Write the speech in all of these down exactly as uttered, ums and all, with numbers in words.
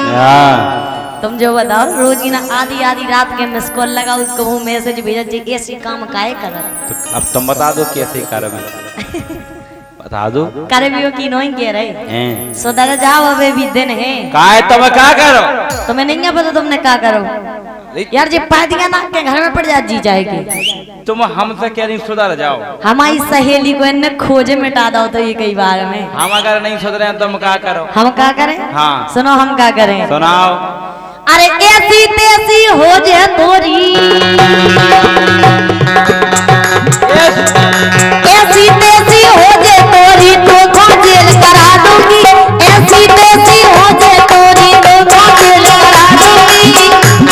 तुम जो बताओ रोज की ना आधी आधी रात के मिस कॉल लगाओ कहूँ मैसेज भेजा जी ऐसी काम काहे करत। तो अब तुम बता दो कैसे कर में बता दो करे भी की नहीं कह रहे सुधर जाओ अबे भी दिन है काहे तुम क्या करो तुम्हें नहीं पता तुमने क्या करो यार जी पादिया ना के घर में पड़ जा जी जाएगी। तुम हमसे कह रही सुधर जाओ हमारी सहेली को इन्हें खोजे मिटा दो तो ये कई बार में हम अगर नहीं सुधरे तुम क्या करो हम क्या करें। हाँ सुनो हम क्या करें सुनाओ। अरे ऐसी तेसी हो जाए तोरी ऐसी तेसी हो जाए तोरी तो को जेल करा दूंगी। ऐसी तेसी हो जाए तोरी तो को जेल करा दूंगी।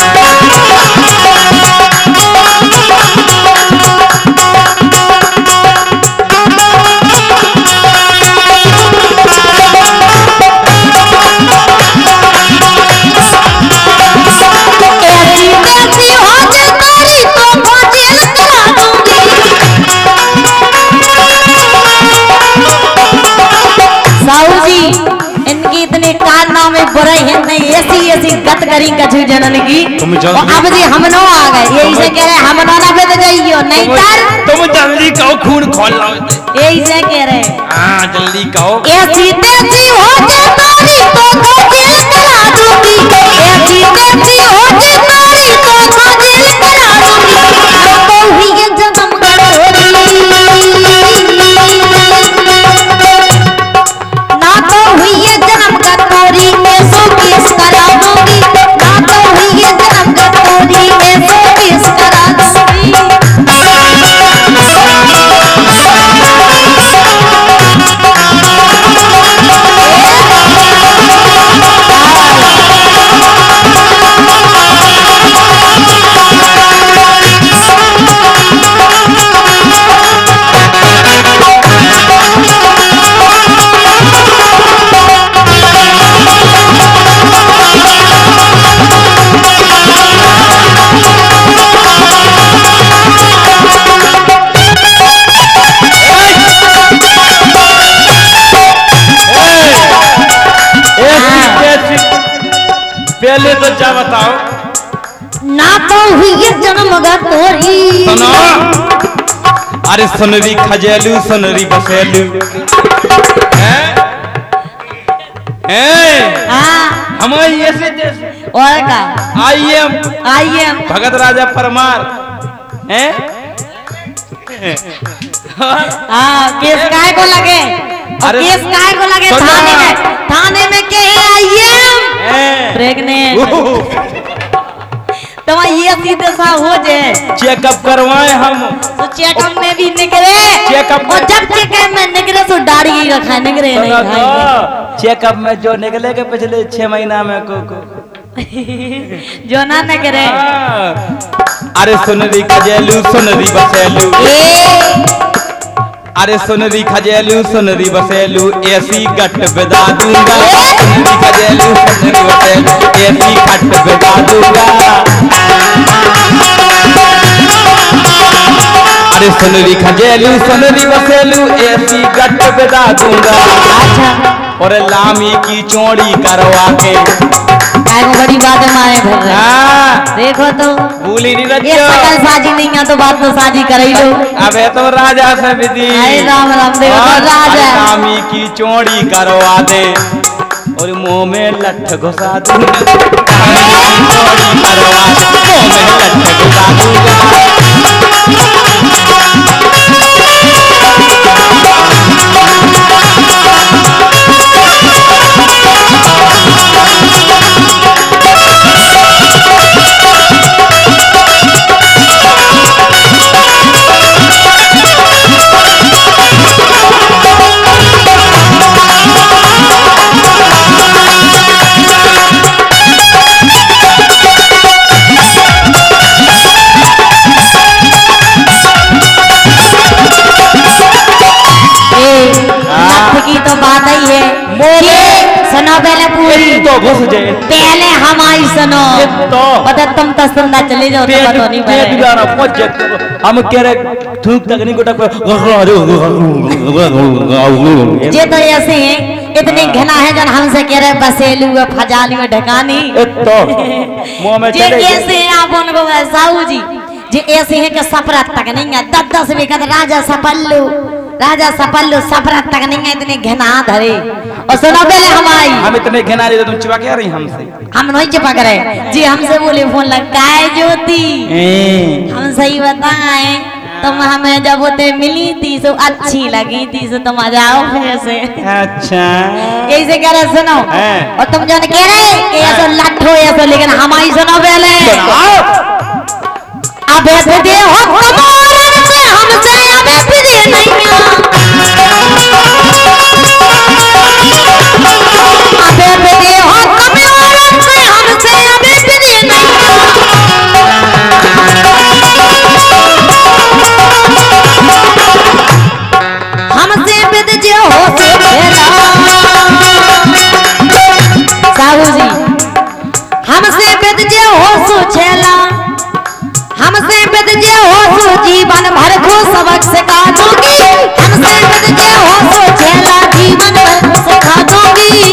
इनकी इतने कारनामे बुरे हैं नहीं ऐसी ऐसी गत करी कछु जनन की और अब जी हम नो आ गए यही से कह रहे हम ना पे तो जाइयो नहीं तर तुम जल्दी कहो खून खोल लो यही से कह रहे हाँ जल्दी कहो। ऐसी तेजी हो जाए तोरी तो को जेल करा दूंगी। ऐसी तेजी हो जाए तोरी तो को जेल करा दूंगी। तो हुई ये जन्म गड़ोरी ना तो हुई ये जन्म गड़ोरी में सो केस करा दूंगी। ना तो हुई ये जन्म गड़ोरी में सो केस करा दूंगी। पहले तो जा बताओ। ना तो हुई ये जन्म गड़ोरी सुनो अरे सुनरी खजेलू सुनरी बसेलू हैं हैं हाँ हमारी ऐसे जैसे और का I am I am Bhagat Raja Parmar हैं हाँ केस काय को लगे और केस काय को लगे थाने में थाने में के आई एम प्रेग्नेंट तो ये सीधे सा हो जाए चेकअप करवाए हम तो चेकअप में भी निकले चेकअप और जब चेकअप में निकले तो दाढ़ी ही रखा निकले नहीं खाएंगे। चेकअप में जो निकले के पिछले छह महीना में को को जो ना निकले अरे सुनरी खजेलू सुनरी बसेलू अरे सुनरी खजेलू सुनरी बसेलू ऐसी गट बिदा दूंगा। सुनरी खजेलू सुनरी बसेलू ऐसी गट बिदा दूंगा। अरे सुनरी खजेलू सुनरी बसेलू ऐसी गट बिदा दूंगा। और लामी की चौड़ी करवा के बड़ी बात है मारे भर हाँ देखो तो भूली नहीं रखो ये सकल साजी नहीं है तो बात तो साजी कर ही लो। अबे तो राजा से विधि राम राम देखो तो राजा लामी की चौड़ी करवा दे और मुंह में लठ घुसा दूंगा। चौड़ी करवा दे मुंह में लठ घुसा दूंगा। तो घुस जाए पहले हमारी सुनो तो पता तुम तो सुनना चले जाओ तो पता नहीं पड़े हम कह रहे थूक तक नहीं गोटा ये तो ऐसे हैं इतनी घना है जन हमसे कह रहे बसेलू फजाली में ढकानी तो मुंह में जे कैसे आप उनको साहू जी जे ऐसे है कि सफरत तक नहीं है दस दस बीघा राजा सपल्लू राजा सपल्लू सफरत तक नहीं है इतने घना धरे और सुनो पहले हमारी हम इतने घना रहे तुम चिपा क्या रही हमसे हम नहीं चिपक रहे जी हमसे बोले फोन लगता है ज्योति हम सही बताएं तुम हमें जब होते मिली थी तो अच्छी लगी थी तो तुम आ जाओ फिर से अच्छा ऐसे कह रहे सुनो और तुम जो कह रहे कि ऐसा लट्ठो ऐसा लेकिन हमारी सुनो पहले अब दे हो कमोरन से हमसे अब फिर नहीं अब दे हो कमोरन से हमसे अब फिर नहीं हमसे बिद जो हो से साहू जी हमसे बिद जो हो सो छेला हमसे बिद जे हो सो जीवन भर को सबक सिखा दूंगी हमसे बिद जे हो सो छेला जीवन भर सिखा दूंगी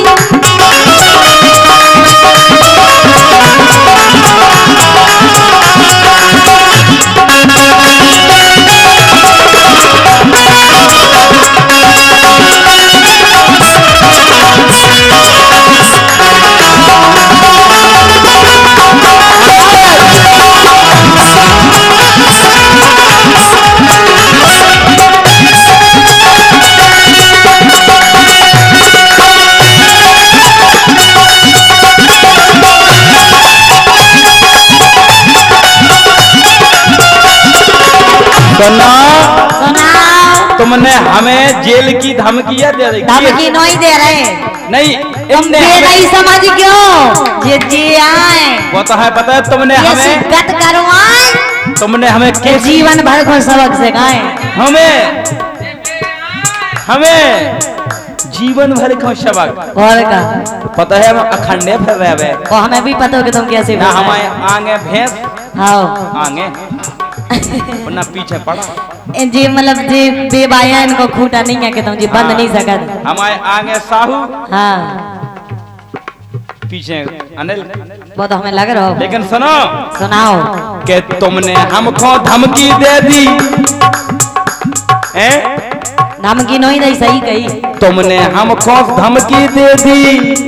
सुना सुना तुमने हमें जेल की धमकियां दे रही धमकी नहीं दे रहे नहीं तुम नहीं समझ क्यों ये जी आए वो तो है पता है तुमने हमें गत करवाए तुमने हमें के जीवन भर को सबक सिखाए हमें हमें जीवन भर का सबक और का पता है हम अखंडे फिर रहे हैं और हमें भी पता हो कि तुम कैसे ना हमारे आगे भैंस हाँ आगे ना पीछे पड़ा जी मतलब जी बेबाया इनको खूटा नहीं है कि तुम जी बंद नहीं सकत हमारे आगे साहू हाँ पीछे अनिल वो तो हमें लग रहा हो लेकिन सुनो सुनाओ कि तुमने हमको धमकी दे दी हैं धमकी नहीं दई सही कही तुमने हमको धमकी दे दी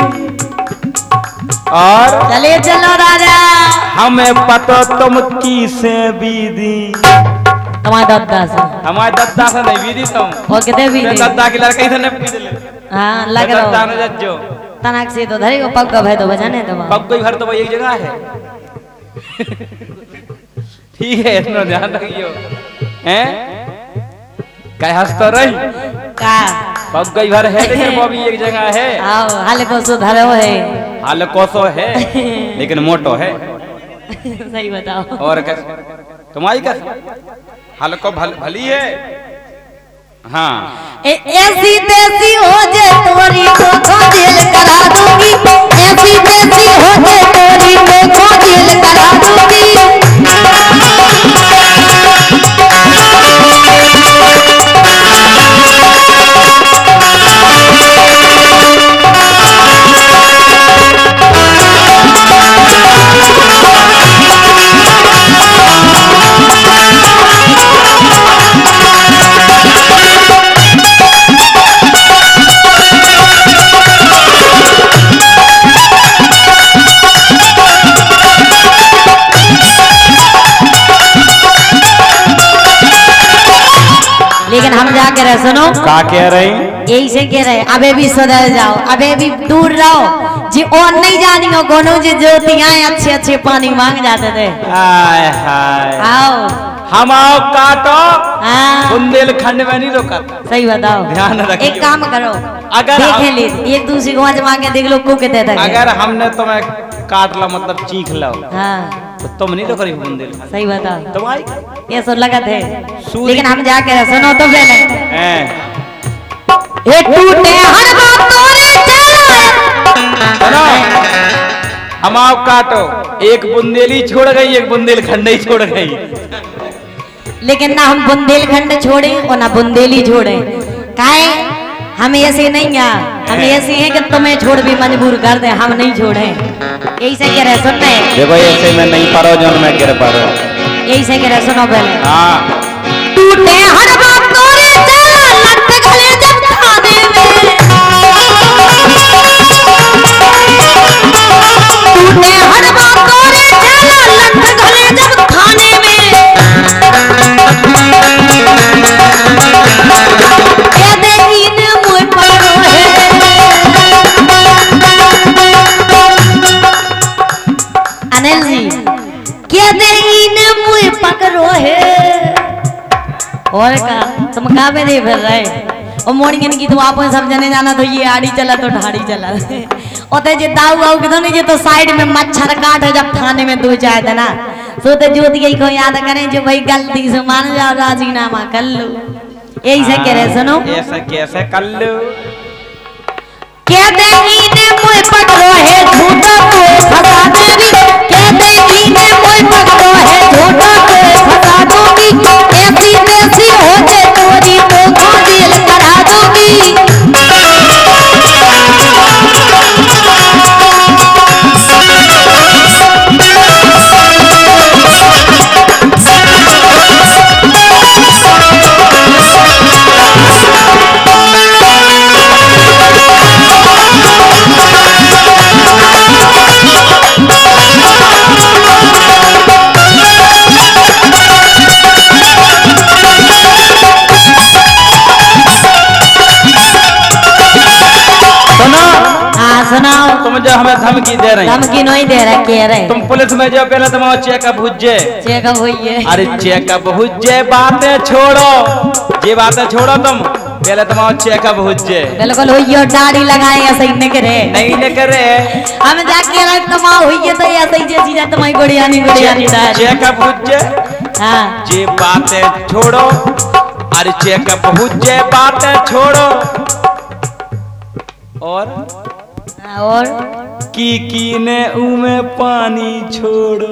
और चले चलो राजा हमें पता तुम की से बीदी तुम्हारे दद्दा से हमारे दद्दा से नहीं बीदी तुम और कितने भी दद्दा की लड़का इधर नहीं बीदी हाँ लग रहा हो जो तनाक से तो धरी को पग का भाई तो बजाने तो पग कोई घर तो वही एक जगह है ठीक है इतना ध्यान रखियो हैं क्या हंसता रही का पग कई घर है लेकिन वो भी एक जगह है आओ हाल को सुधारो है हाल कोसो है लेकिन मोटो है सही बताओ और कैसे तुम्हारी कैसे हाल को भल, भली है हाँ ए, ऐसी तैसी हो जे तोरी को जेल करा दूंगी ऐसी तैसी हो जे तोरी को जेल करा दूंगी लेकिन हम जा के रहे सुनो क्या कह रही यही से कह रहे अबे भी सुधर जाओ अबे भी दूर रहो जी और नहीं जानी हो कोनो जी ज्योतियां अच्छे अच्छे पानी मांग जाते थे हाय हाय आओ हम आओ काटो हाँ बुंदेलखंड में नहीं रोका सही बताओ ध्यान रखियो एक काम करो अगर देखे ले एक दूसरे को आजमा के देख लो को कहते थे अगर हमने तुम्हें काट ला मतलब चीख लो हाँ तो तुम नहीं रोक रही बुंदेलखंड सही बताओ तुम्हारी ये सब लगा थे सूर्य- लेकिन हम जाके सुनो तो पहले हैं ये टूटे हर बात तोरे चला सुनो हम आओ काटो एक बुंदेली छोड़ गई एक बुंदेलखंड ही छोड़ गई लेकिन ना हम बुंदेलखंड छोड़े और ना बुंदेली छोड़े काहे हम ऐसे नहीं है, हम ऐसे हैं कि तुम्हें छोड़ भी मजबूर कर दे, हम नहीं छोड़े। यही से कह रहे सुनने देखो ऐसे में नहीं पारो जो मैं गिर पारो। यही से कह रहे सुनो पहले। हाँ टूटे हर बात तोरे चला लट गले जब खाने में, टूटे हर बात तोरे चला लट गले जब खाने में, अनिल जी क्या देने मुझे पकड़ो है और का तुम कहाँ पे दे फिर रहे और मॉर्निंग की तो आप सब जने जाना तो ये आड़ी चला तो ढाड़ी चला और जे दाऊ गाऊ के दोनों जे तो साइड में मच्छर काट है जब थाने में दो जाए थे ना सो तो ज्योति यही को याद करें जो भाई गलती से मान जाओ राजीनामा कर लो। यही से कह रहे सुनो ऐसा कैसे कर लो क्या देने मुझे पकड़ो है झूठा को फंसा देवी, क्या देने मुझे पकड़ो है झूठा को फंसा दूंगी, ऐसी तैसी हो जाए तोरी तो दिल करा दूंगी। सुनाओ तुम जो हमें धमकी दे रहे धमकी नहीं दे रहा कह रहे तुम पुलिस में जो पहले तुम चेकअप हुज्जे चेकअप हुई है। अरे चेकअप हुज्जे बातें छोड़ो ये बातें छोड़ो तुम पहले तुम चेकअप हुज्जे बिल्कुल हुई है दाढ़ी लगाए ऐसे ही न करे नहीं न करे हम जाके रख तमा हुई है तो ऐसे ही जैसी जा तुम्हारी गुड़िया नहीं गुड़िया नहीं चेकअप हुज्जे हां ये बातें छोड़ो अरे चेकअप हुज्जे बातें छोड़ो और और की की ने उमे पानी छोड़ो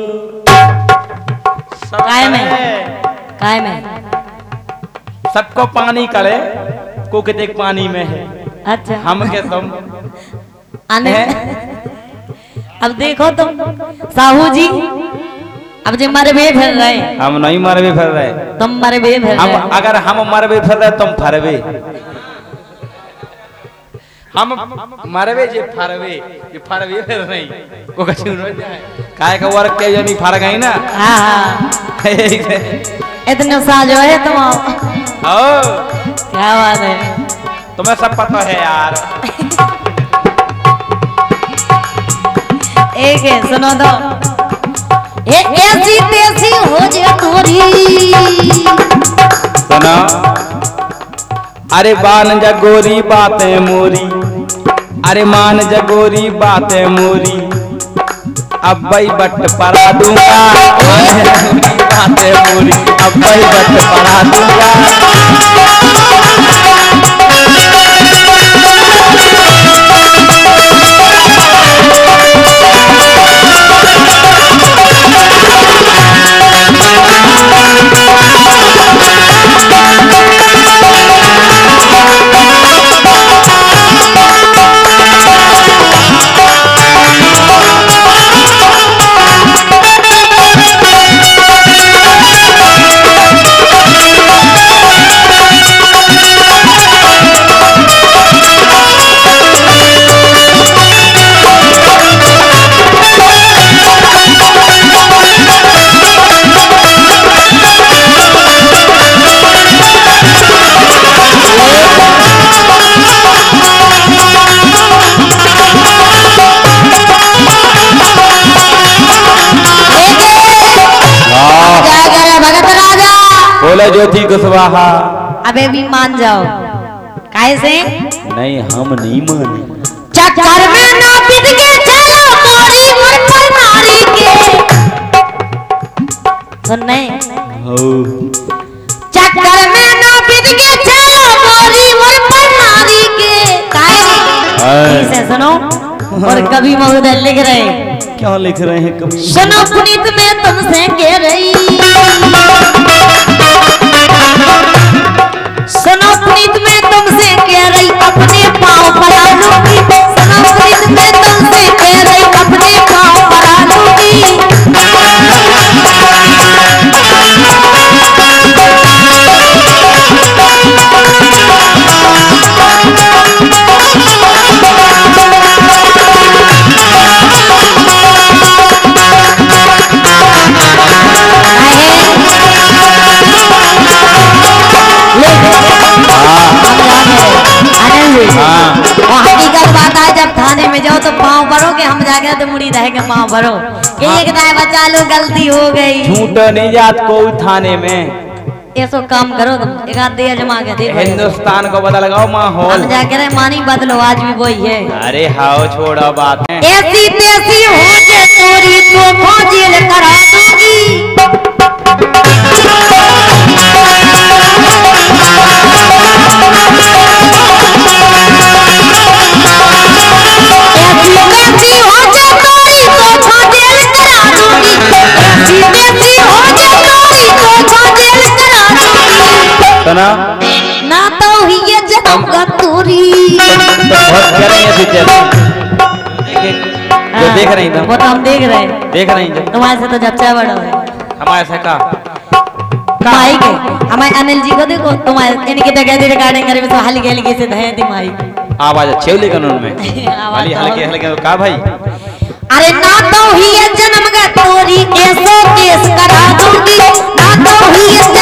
काय में काय में सबको पानी करे को कितने पानी में है। अच्छा हम के तुम आने अब देखो तुम साहू जी अब जो मरबे फिर रहे हम नहीं मरबे फिर रहे तुम मरबे फिर हम रहे अगर हम मरबे फिर रहे तुम फरबे हम मरबे जे फरबे ये फरबे फिर नहीं को कछु न जाए काय का वर्क के जनी फर गई ना। हां हां इतने साजो है तुम ओ क्या बात है तुम्हें सब पता है यार। एक है सुनो तो एक ऐसी तैसी हो जाए तोरी सुनो अरे मान जा गोरी बातें मोरी अरे मान जा गोरी बातें मोरी अब भाई बट परा दूंगा बातें मोरी अब भाई बट परा दूंगा। बोले ज्योति कुशवाहा अबे भी मान जाओ काहे से नहीं हम नहीं माने चक्कर में ना बिद के चलो मोरी मुर पर नारी के सुन नहीं हो चक्कर में ना बिद के चलो मोरी मुर पर नारी के काहे से सुनो और कभी महोदय लिख रहे क्या लिख रहे हैं कभी सुनो पुनीत में तुमसे कह रही सुनो पुनीत में तुमसे कह रही में जाओ तो पाँव भरो के हम जाके तो मुड़ी रहेंगे पाँव भरो कि एक दाए बचा लो गलती हो गई। झूठ नहीं जात को थाने में ऐसो काम करो तुम एक आध दे जमा के दे हिंदुस्तान को पता लगाओ माहौल हम जाके रहे मानी बदलो आज भी वही है। अरे हाओ छोड़ो बात है ऐसी तैसी हो जे चोरी तो खोजेल करा दूंगी। सुना ना तो ही ये जन्म का तोरी बहुत कह रही है सीते जो देख रही तुम वो तो हम देख रहे हैं देख रही जो तुम्हारे से तो जच्चा बड़ा है हमारे से का माई के हमारे अनिल जी को देखो तुम्हारे इनके तो कहते रिकॉर्डिंग करे तो हल्के हल्के से धए थी माई आवाज अच्छी हो लेकिन उनमें वाली हल्के हल्के का भाई अरे ना तो ही ये जन्म का तोरी ऐसो केस करा दूंगी ना तो ही